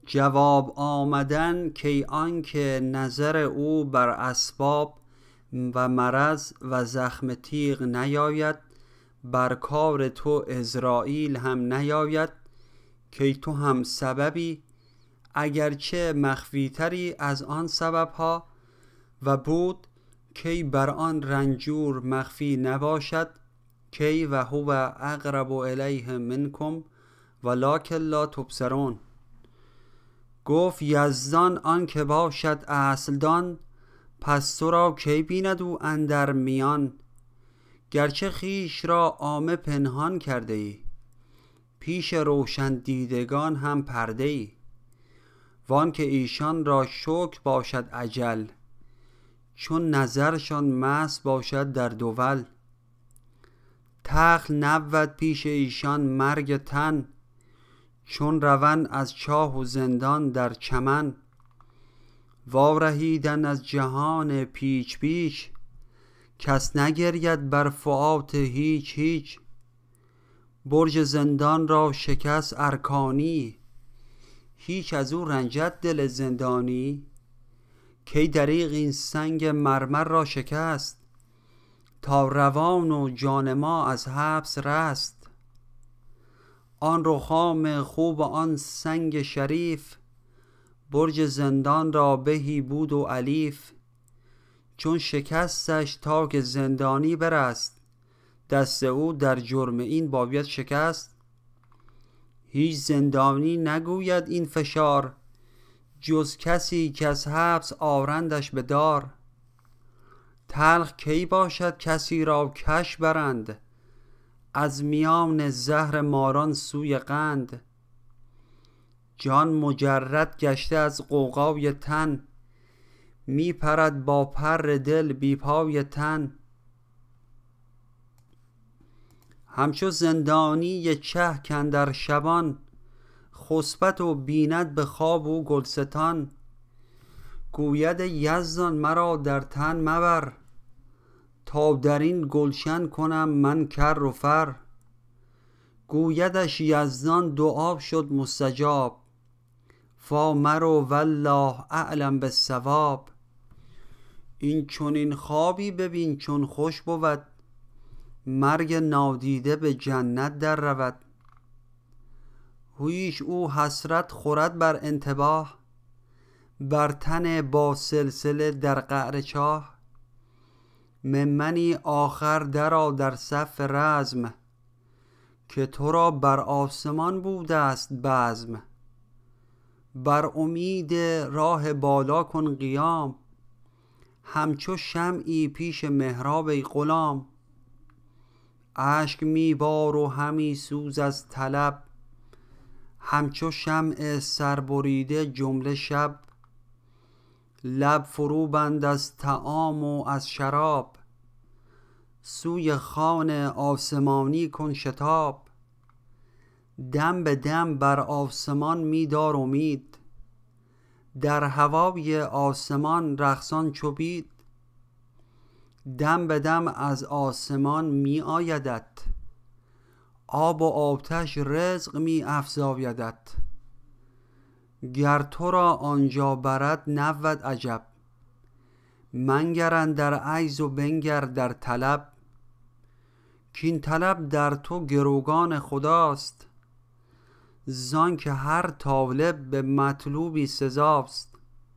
جواب آمدن کی آنکه نظر او بر اسباب و مرض و زخم تیغ نیاید، بر کار تو عزراییل هم نیاید. کی تو هم سببی اگرچه مخفیتری از آن سببها، و بود کی بر آن رنجور مخفی نباشد. کی و هو اقرب الیه منکم ولکن لا تبصرون. گفت یزدان آن که باشد اصل دان، پس تو را کی بیند او اندر میان. گرچه خویش را عامه پنهان کرده ای، پیش روشن دیدگان هم پرده ای. وان که ایشان را شکر باشد اجل، چون نظرشان مست باشد در دول. تخل نبود پیش ایشان مرگ تن، چون روند از چاه و زندان در چمن. وارهیدن از جهان پیچ پیچ، کس نگرید بر فؤاد هیچ هیچ. برج زندان را شکست ارکانی، هیچ از او رنجد دل زندانی. کی دریغ این سنگ مرمر را شکست، تا روان و جان ما از حبس رست. آن رخام خوب آن سنگ شریف، برج زندان را بهی بود و الیف. چون شکستش تا که زندانی برست، دست او در جرم این باید شکست. هیچ زندانی نگوید این فشار، جز کسی که از حبس آرندش به دار. تلخ کی باشد کسی را کش برند، از میان زهر ماران سوی قند. جان مجرد گشته از غوغای تن، می پرد با پر دل بی پای تن. همچو زندانی چه کاندر شبان، خسبد و بیند به خواب و گلستان. گوید یزدان مرا در تن مبر، تا در این گلشن کنم من کر و فر. گویدش یزدان دعا شد مستجاب، فامرو والله اعلم بالصواب. این چنین خوابی ببین چون خوش بود، مرگ نادیده به جنت در رود. هویش او حسرت خورد بر انتباه، بر تن با سلسله در قعر چاه. ممنی آخر درآ در صف رزم، که تو را بر آسمان بوده است بزم. بر امید راه بالا کن قیام، همچو شمعی پیش محراب ای غلام. اشک می بار و همی سوز از طلب، همچو شمع سربریده جمله شب. لب فرو بند از طعام و از شراب، سوی خوان آسمانی کن شتاب. دم به دم بر آسمان می دار امید، در هوای آسمان رقصان چو بید. دم به دم از آسمان می آیدت، آب و آتش رزق می افزایدت. گر تو را آنجا برد نبود عجب، منگر اندر عجز و بنگر در طلب. کین طلب در تو گروگان خداست، زان که هر طالب به مطلوبی سزاست.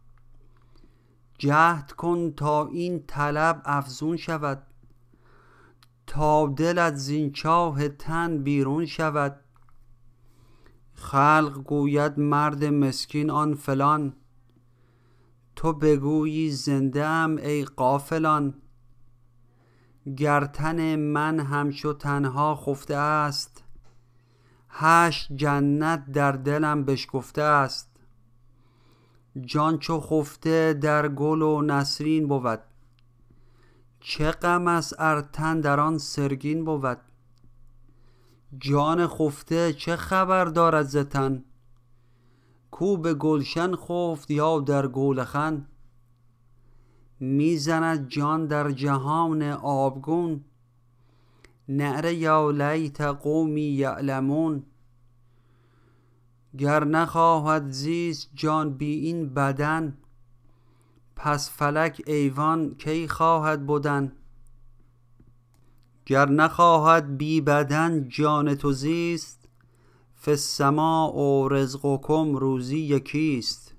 جهد کن تا این طلب افزون شود، تا دلت زین چاه تن بیرون شود. خلق گوید مرد مسکین آن فلان، تو بگویی زنده ام ای غافلان. گر تن من همچو تنها خفته است، 8 جنت در دلم بشکفته است. جان چو خفته در گل و نسرین بود، چه غم است ار تن در آن سرگین بود. جان خفته چه خبر دارد ز تن، کو به گلشن خفت یا در گولخن. میزند جان در جهان آبگون، نعره یا لیت قومی یعلمون. گر نخواهد زیست جان بی این بدن، پس فلک ایوان کی خواهد بودن؟ گر نخواهد بی بدن جان تو زیست، فی السماء رزقکم روزی یکیست.